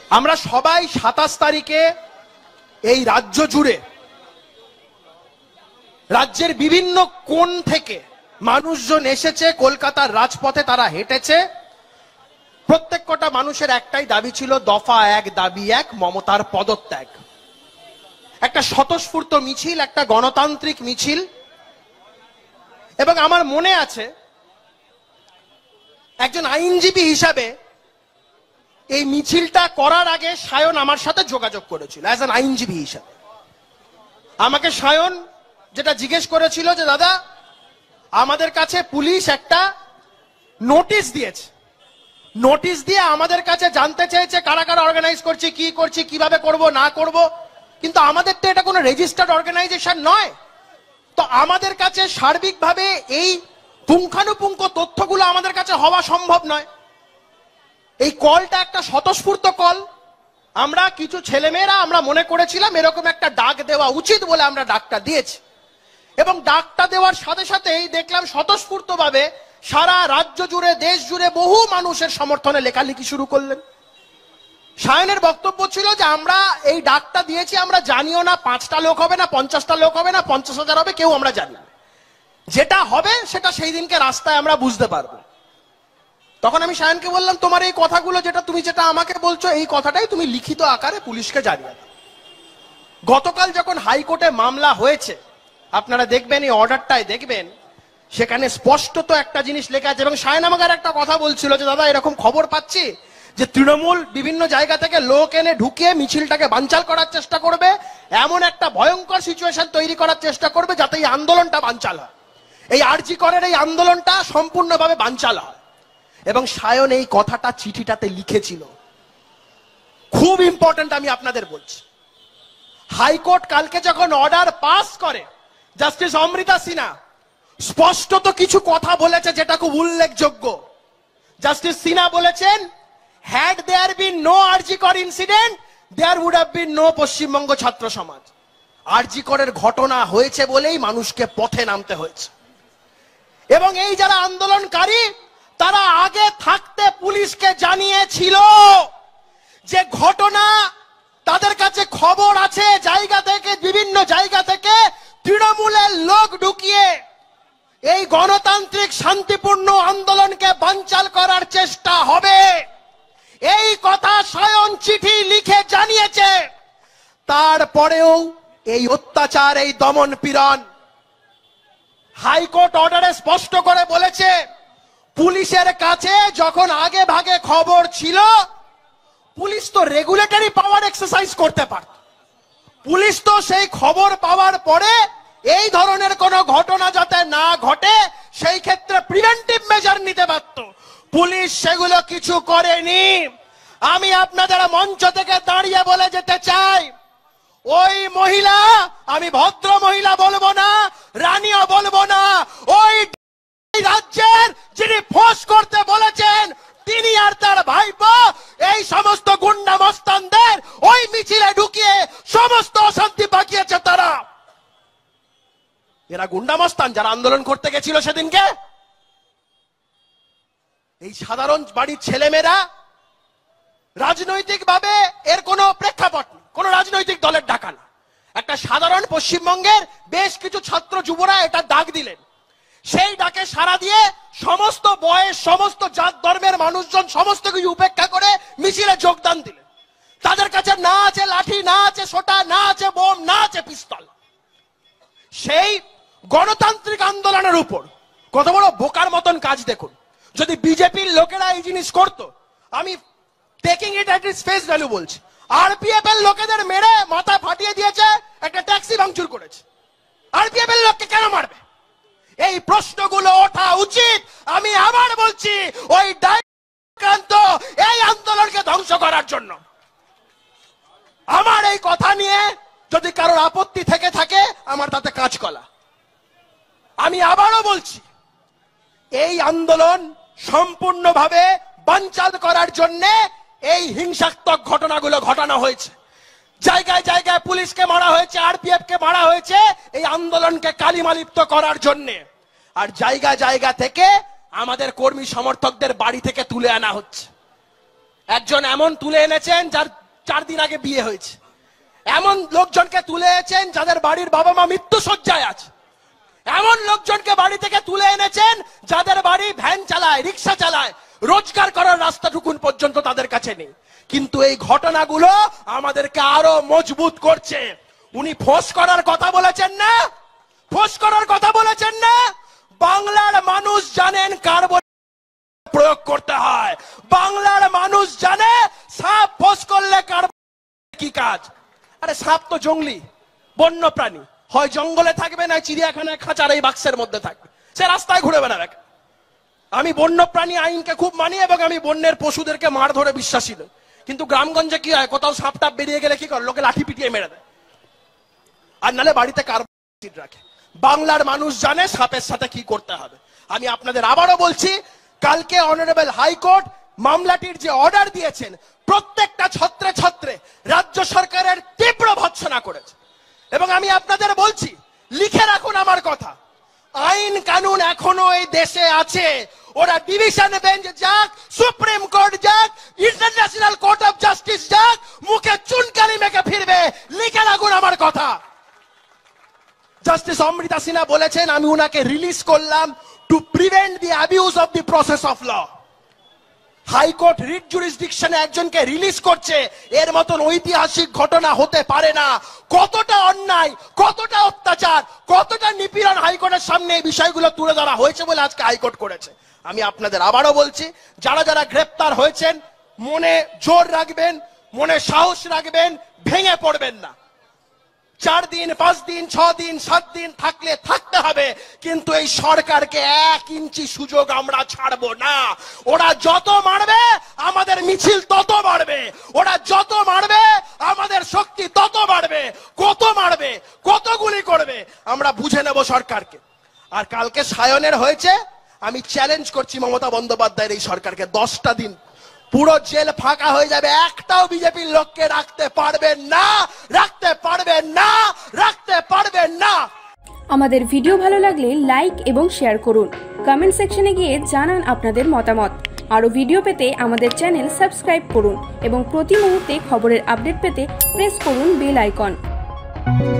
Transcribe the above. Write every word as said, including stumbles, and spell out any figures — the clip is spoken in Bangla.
আমরা সবাই সাতাশ তারিখে এই রাজ্য জুড়ে রাজ্যের বিভিন্ন কোণ থেকে মানুষজন এসেছে, কলকাতার রাজপথে তারা হেঁটেছে। প্রত্যেক কটা মানুষের একটাই দাবি ছিল, দফা এক দাবি এক, মমতার পদত্যাগ। একটা স্বতঃস্ফূর্ত মিছিল, একটা গণতান্ত্রিক মিছিল। এবং আমার মনে আছে একজন আইনজীবী হিসাবে এই মিছিলটা করার আগে সায়ন আমার সাথে যোগাযোগ করেছিল অ্যাজ অ্যান আইনজীবী হিসাবে। আমাকে সায়ন যেটা জিজ্ঞেস করেছিল যে দাদা, আমাদের কাছে পুলিশ একটা নোটিশ দিয়েছে, নোটিশ দিয়ে আমাদের কাছে জানতে চেয়েছে কারা কারা অর্গানাইজ করছে, কি করছি, কিভাবে করব না করব, কিন্তু আমাদের তো এটা কোনো রেজিস্টার্ড অর্গানাইজেশন নয়। তো আমাদের কাছে সার্বিকভাবে এই পুঙ্খানুপুঙ্খ তথ্যগুলো আমাদের কাছে হওয়া সম্ভব নয়। এই কলটা একটা স্বতঃস্ফূর্ত কল। আমরা কিছু ছেলেমেয়েরা আমরা মনে করেছিলাম এরকম একটা ডাক দেওয়া উচিত বলে আমরা ডাকটা দিয়েছি। এবং ডাকটা দেওয়ার সাথে সাথেই দেখলাম স্বতঃস্ফূর্তভাবে সারা রাজ্য জুড়ে, দেশ জুড়ে বহু মানুষের সমর্থনে লেখালেখি শুরু করলেন। সায়নের বক্তব্য ছিল যে আমরা এই ডাকটা দিয়েছি, আমরা জানিও না পাঁচটা লোক হবে না পঞ্চাশটা লোক হবে না পঞ্চাশ হাজার হবে, কেউ আমরা জানি না। যেটা হবে সেটা সেই দিনকে রাস্তায় আমরা বুঝতে পারবো। তখন আমি সায়নকে বললাম, তোমার এই কথাগুলো যেটা তুমি যেটা আমাকে বলছো, এই কথাটাই তুমি লিখিত আকারে পুলিশকে জানিয়ে দাও। গতকাল যখন হাইকোর্টে মামলা হয়েছে, আপনারা দেখবেন এই অর্ডারটায় দেখবেন সেখানে স্পষ্টত একটা জিনিস লেখা আছে। এবং সায়ন আমাকে একটা কথা বলছিল যে দাদা, এরকম খবর পাচ্ছি যে তৃণমূল বিভিন্ন জায়গা থেকে লোক এনে ঢুকিয়ে মিছিলটাকে বানচাল করার চেষ্টা করবে, এমন একটা ভয়ঙ্কর সিচুয়েশন তৈরি করার চেষ্টা করবে যাতে এই আন্দোলনটা বানচাল হয়, এই আরজি করের এই আন্দোলনটা সম্পূর্ণভাবে বানচাল হয়। এবং সায়ন এই কথাটা চিঠিটাতে লিখেছিল। খুব ইম্পর্টেন্ট, আমি আপনাদের বলছি। হাইকোর্ট কালকে যখন অর্ডার পাস করে, জাস্টিস অমৃতা সিনহা স্পষ্টত কিছু কথা বলেছে যেটা খুব উল্লেখযোগ্য। জাস্টিস সিনহা বলেছেন, had there bin no RG Kar incident, there would have been no Paschimbanga Chhatra Samaj. আরজি করের ঘটনা হয়েছে বলেই মানুষকে পথে নামতে হয়েছে। এবং এই যারা আন্দোলনকারী, তারা আগে থাকতে পুলিশকে জানিয়েছিল যে ঘটনা, তাদের কাছে খবর আছে জায়গা থেকে, বিভিন্ন জায়গা থেকে তৃণমূলের লোক ঢুকিয়ে এই গণতান্ত্রিক শান্তিপূর্ণ আন্দোলনকে বানচাল করার চেষ্টা হবে। এই কথা সায়ন চিঠি লিখে জানিয়েছে। তারপরেও এই অত্যাচার, এই দমন পীড়ন, হাইকোর্ট অর্ডারে স্পষ্ট করে বলেছে পুলিশের কাছে যখন আগে ভাগে খবর ছিল, পুলিশ তো রেগুলেটরি পাওয়ার এক্সারসাইজ করতে পারত। পুলিশ তো সেই খবর পাওয়ার পরে এই ধরনের কোন ঘটনা যাতে না ঘটে সেই ক্ষেত্রে প্রিভেন্টিভ মেজার নিতে পারত। পুলিশ সেগুলো কিছু করেনি। আমি আপনাদের মঞ্চ থেকে দাঁড়িয়ে বলে যেতে চাই, ওই মহিলা, আমি ভদ্র মহিলা বলবো না, রানীও বলবো না, ওই রাজ্যের যিনি ফোর্স করতে বলেছেন তিনি আর তার ভাইপো এই সমস্ত গুন্ডা মস্তানদের ওই মিছিলে ঢুকিয়ে সমস্ত অশান্তি পাকিয়েছে। তারা এরা গুন্ডা মস্তান যারা আন্দোলন করতে গেছিল সেদিনকে। এই সাধারণ বাড়ির ছেলেমেয়েরা, রাজনৈতিক ভাবে এর কোনো প্রেক্ষাপট নেই, কোন রাজনৈতিক দলের ডাকা না, একটা সাধারণ পশ্চিমবঙ্গের বেশ কিছু ছাত্র যুবরা এটা ডাক দিলেন। সেই ডাকে সাড়া দিয়ে সমস্ত বয়স, সমস্ত জাত ধর্মের মানুষজন সমস্ত কিছু উপেক্ষা করে মিছিলে যোগদান দিলেন। তাদের কাছে না আছে লাঠি, না আছে সোটা, না আছে বোম, না আছে পিস্তল। সেই গণতান্ত্রিক আন্দোলনের উপর কত বড় বোকার মতন কাজ দেখুন। যদি বিজেপির লোকেরা এই জিনিস করতো, আমি taking it at its face value বলছি, আরপিএফ এর লোকেদের মেরে মাথা ফাটিয়ে দিয়েছে, একটা ট্যাক্সি ভাঙচুর করেছে, আরপিএফ এর লোককে কেন মারবে? এই প্রশ্নগুলো ওঠা উচিত। আমি আবার বলছি, ওই ডাক্রান্ত এই আন্দোলনকে ধ্বংস করার জন্য। আমার এই কথা নিয়ে যদি কারোর আপত্তি থেকে থাকে, আমার তাতে কাজ কলা। আমি আবারও বলছি, এই আন্দোলন সম্পূর্ণভাবে বানচাল করার জন্য এই হিংসাত্মক ঘটনাগুলো ঘটানো হয়েছে। জায়গায় জায়গায় পুলিশকে মারা হয়েছে, আরপিএফ কে মারা হয়েছে এই আন্দোলনকে কালিমালিপ্ত করার জন্য। আর জায়গা জায়গা থেকে আমাদের কর্মী সমর্থকদের বাড়ি থেকে তুলে আনা হচ্ছে। একজন এমন তুলে এনেছেন যার চার দিন আগে বিয়ে হয়েছে। এমন লোকজনকে তুলে এনেছেন যাদের বাড়ির বাবা মা মৃত্যু শয্যায় আছে। এমন লোকজনকে বাড়ি থেকে তুলে এনেছেন যাদের বাড়ি ভ্যান চালায়, রিক্সা চালায়, রোজগার করার রাস্তাটুকুন পর্যন্ত তাদের কাছে নেই। কিন্তু এই ঘটনাগুলো আমাদেরকে আরো মজবুত করছে। উনি ফোঁস করার কথা বলেছেন না, ফোঁস করার কথা বলেছেন না। বাংলার মানুষ জানেন কার প্রয়োগ করতে হয়, বাংলার মানুষ জানে সাপ ফোঁস করলে কার কি কাজ। আরে সাপ তো জঙ্গলি বন্য প্রাণী, হয় জঙ্গলে থাকবে না চিড়িয়াখানায় খাঁচার এই বাক্সের মধ্যে থাকবে, সে রাস্তায় ঘুরে বেড়াবে। আমি বন্য প্রাণী আইনকে খুব মানি এবং আমি বন্যের পশুদেরকে মার ধরে বিশ্বাসী নই। কিন্তু গ্রামগঞ্জে কি হয়, কোথাও সাপ টাপ বেরিয়ে গেলে কি করে, লোকে লাঠি পিটিয়ে মেরে দেয়, আর নালে বাড়িতে কার্বন রাখে। বাংলার মানুষ জানে সাপের সাথে কি করতে হবে। আমি আপনাদের আবারও বলছি, কালকে অনারেবল হাইকোর্ট মামলাটির যে অর্ডার দিয়েছেন প্রত্যেকটা ছত্রে ছত্রে রাজ্য সরকারের তীব্র ভৎসনা করেছে। এবং আমি আপনাদের বলছি, লিখে রাখুন আমার কথা, আইন কানুন এখনো এই দেশে আছে। ওরা ডিভিশন বেঞ্চ যাক, সুপ্রিম কোর্ট যাক, ইন্টারন্যাশনাল কোর্ট অফ জাস্টিস যাক, মুখে চুনকালি মেখে ফিরবে। লিখে রাখুন আমার কথা। জাস্টিস অমৃতা সিনহা বলেছেন, আমি উনাকে রিলিজ করলাম to prevent the abuse of the process of law. High court writ জুরিসডিকশনে একজনকে রিলিজ করছে, এর মতন ঐতিহাসিক ঘটনা হতে পারে না। কতটা অন্যায়, কতটা অত্যাচার, কতটা নিপীড়ন হাইকোর্টের সামনে এই বিষয়গুলো তুলে ধরা হয়েছে বলে আজকে হাইকোর্ট করেছে। আমি আপনাদের আবারও বলছি, যারা যারা গ্রেপ্তার হয়েছেন মনে জোর রাখবেন, মনে সাহস রাখবেন, ভেঙে পড়বেন না। চার দিন, পাঁচ দিন, ছ দিন, সাত দিন থাকলে থাকতে হবে, কিন্তু এই সরকারকে এক ইঞ্চি সুযোগ আমরা ছাড়বো না। ওরা যত মারবে আমাদের মিছিল তত বাড়বে, ওরা যত মারবে আমাদের শক্তি তত বাড়বে। কত মারবে, কত গুলি করবে আমরা বুঝে নেব সরকারকে। আর কালকে সায়নের হয়েছে, আমি চ্যালেঞ্জ করছি মমতা বন্দ্যোপাধ্যায়ের এই সরকারকে, দশটা দিন পুরো জেল ফাঁকা হয়ে যাবে, একটাও বিজেপির লোককে রাখতে পারবেন না, রাখতে পারবেন না, রাখতে পারবেন না। আমাদের ভিডিও ভালো লাগলে লাইক এবং শেয়ার করুন, কমেন্ট সেকশনে গিয়ে জানান আপনাদের মতামত। আরো ভিডিও পেতে আমাদের চ্যানেল সাবস্ক্রাইব করুন এবং প্রতি মুহূর্তে খবরের আপডেট পেতে প্রেস করুন বেল আইকন।